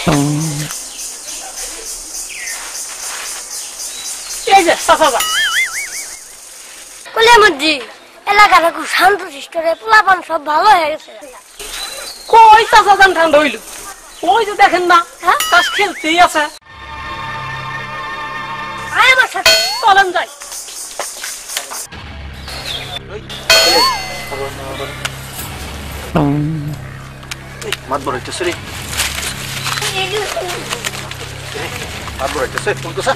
এই যে চাচা কলিয়ামজি এলাকাটা খুব শান্ত শিষ্ট রে, পোলাপান সব ভালো হয়ে গেছে। কই চাচা যান ঠান্ডা হইল? ওই যে দেখেন না, হ্যাঁ তাস খেলতেই আছে। আয় আমার সাথে, চলেন যাই। মাত বড়াইতেছে রে, মাত বড়াইতেছে। ফোন করছা?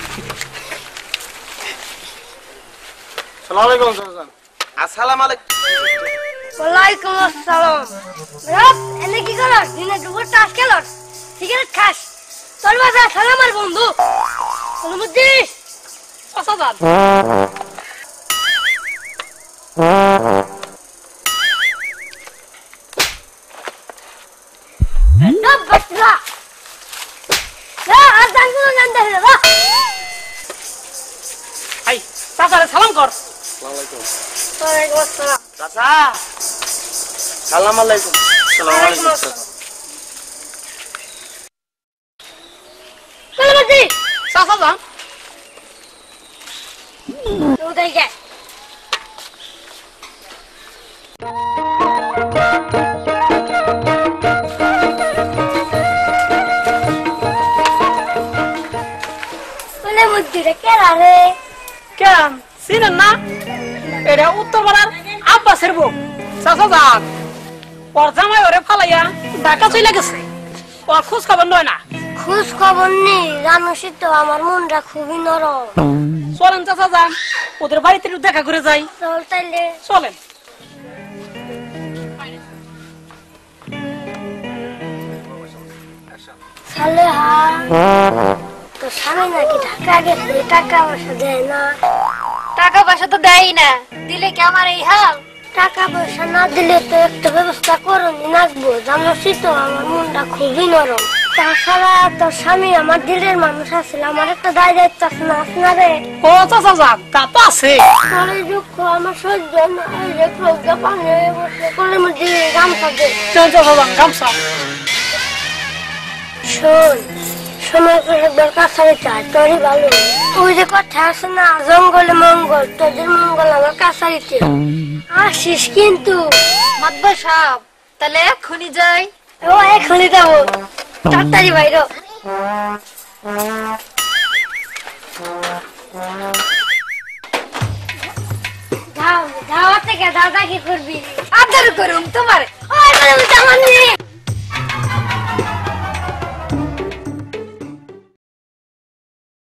সালাম আলাইকুম চাচা। আসসালাম আলাইকুম। ওয়ালাইকুম আসসালাম। রাত এনে কি করস? দিনে দুপুর তাস খেলস, সিগারেট খাস, তোর বাসা খেলা আমার বন্ধু কলিয়ামজি। চাচা যান। চাচারে সালাম কর। চাচা সালাম আলাইকুম। সালাম আলাইকুম চাচা। কলিয়ামজি চাচা যান। উদয় গে কলিয়ামজি রে কে রে? কেন চিনেন না? এটা উত্তরপাড়ার আব্বাসের বউ। চাচা যান, ওর জামাই ওরে ফালাইয়া ঢাকা চলে গেছে, ওর খোঁজ খবর নয় না। খোঁজ খবর নেই, জানোসই তো আমার মনটা খুবই নরম। চলেন চাচা যান, ওদের বাড়িতে একটু দেখা করে যাই। চল তাইলে। চলেন। সালেহা, তো স্বামী নাকি ঢাকা গেছে, টাকা পয়সা দেয় না। টাকা পয়সা তো দেয় না, দিলে কি আমার এই হাল? টাকা পয়সা না দিলে তো একটা ব্যবস্থা করুনি, নাচবো। জানোসই তো আমার মনটা খুবই নরম। তাছাড়া তোর স্বামী আমার দিলের মানুষ আছে, আমার একটা দায় দায়িত্ব আছে না, আছে না রে? ও চাচা যান, তা তো আছে। তোর এই দুঃখ আমার সহ্য নয় রে, প্রজ্ঞা পানি হয়ে বসে কোলের মধ্যে গামছা দে। চল চাচা যান, গামছা। শোন, সময় করে একবার কাছারি চাই, তোরই ভালো। ওই যে কথা আছে না, জঙ্গলে মঙ্গল, তোদের মঙ্গল আমার কাছারিতে। আসিস কিন্তু। মাতবার সাহেব, তাহলে এক্ষুনি যাই। ও এখনই যাবো, তাড়াতাড়ি বাইর। ধাওয়া থেকে দাদা কি করবি? আদর করুন তোমার। আমার নিয়ে